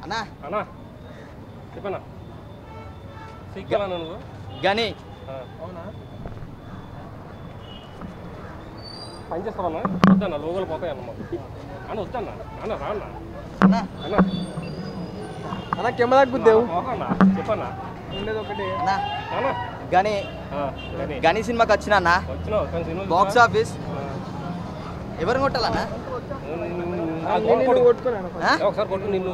అన్నా అన్నా చెప్పన్నా సీక్వెల్ అన్నా నువ్వు గని అవునా పని చేస్తావన్నా వద్దన్నా లోగోలు పోతాయి అన్న అన్న వద్దన్నా అన్న రా అన్న అన్నా అన్న అన్న కెమెరా గుద్దేవు పోకన్నా చెప్పన్నా ఉండేది ఒకటి అన్నా అన్న గని గని సినిమాకి వచ్చినా అన్న వచ్చినావు కానీ సినిమా బాక్స్ ఆఫీస్ ఎవరు కొట్టాలన్నా కొట్టుకున్నాను ఒకసారి కొట్టు నిన్ను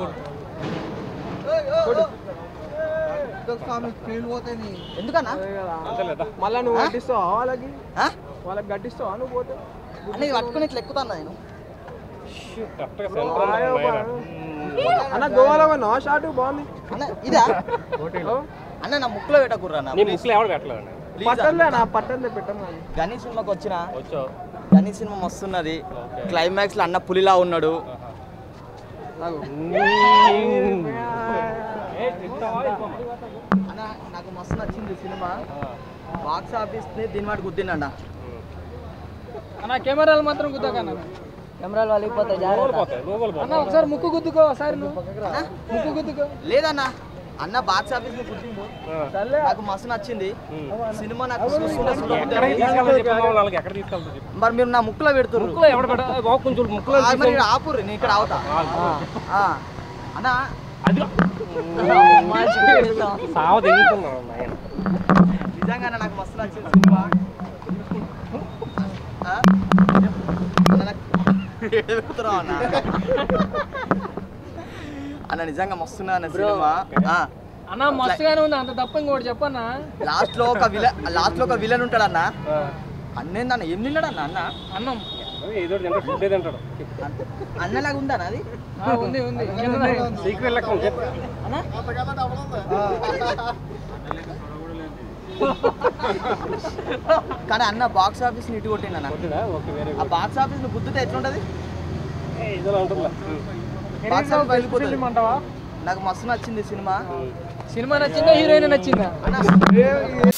ఎందుకన్నా అంతలేదా మళ్ళా నువ్వు గట్టిస్తావా వాళ్ళకి ఆ? వాళ్ళకి గట్టిస్తావా నువ్వు పోతే అన్న ఇది పట్టుకుని ఇట్లా ఎక్కుతాను నేను కరెక్ట్గా సెంటర్ అన్న గోవాలో నా షాట్ బాగుంది అన్న ఇదా అన్న నా ముక్కులో పెట్టకుర్రా నీ ముక్కులు ఎవరు పెట్టలేదండి పట్టంలే నా పట్టంలే పెట్టను కానీ గని సినిమాకి వచ్చిన వచ్చావు గని సినిమా మస్తున్నది క్లైమాక్స్ లో అన్న పులిలా ఉన్నాడు అన్న నాకు మస్తు నచ్చింది సినిమా బాక్స్ ఆఫీస్ దీని మాట గుద్దిండన్న అన్న కెమెరాలు మాత్రం గుద్దకన్నా కెమెరాలు వలిగిపోతాయి లోగోలు పోతాయి అన్న ఒకసారి ముక్కు గుద్దుకో ఒకసారి నువ్వు ముక్కు గుద్దుకో లేదన్న అన్న బాక్స్ ఆఫీస్ ని గుద్దిండు నాకు మస్తు నచ్చింది సినిమా నాకు చూస్తుంటే ఎక్కడికి తీసుకెళ్ళాలి చెప్పు వాళ్ళకి ఎక్కడ తీసుకెళ్తా చెప్పు మరి మీరు నా ముక్కులో పెడుతున్నారు ముక్కులో ఎవడు పెట్ట బాగు కొంచెం ముక్కులో మరి ఈడ ఆపుర్రి నేను ఇక్కడ అవుతా అన్న అది సావ తెగుతున్నాను నాయన నిజంగా నాకు మస్తు నచ్చింది సినిమా అన్న నాకు పెడుతున్నావు అన్న అన్న నిజంగా మస్తున్నా అన్న సినిమా అన్న మస్తుగానే ఉంది అంత తప్ప ఇంకోటి చెప్పన్నా లాస్ట్ లో ఒక విలన్ ఉంటాడు అన్న అన్నేందన్న ఏం తిన్నాడు అన్న అన్న అన్నం ఏదో తింటాడు ఫుడ్ తింటాడు అన్నలాగా ఉందా అది ఉంది ఉంది సీక్వెల్ లెక్క ఉంది చెప్పు అన్న కానీ అన్న బాక్స్ ఆఫీస్ ని ఇటు కొట్టిండు అన్న ఓకే వేరే ఆ బాక్స్ ఆఫీస్ ని గుద్దితే ఎట్లుంటది ఏదో ఉంటుందిలే బాక్స్ ఆఫీస్ వెళ్ళిపోతుంది నాకు మస్తు నచ్చింది సినిమా సినిమా నచ్చిందా హీరోయిన్ నచ్చిందా అన్న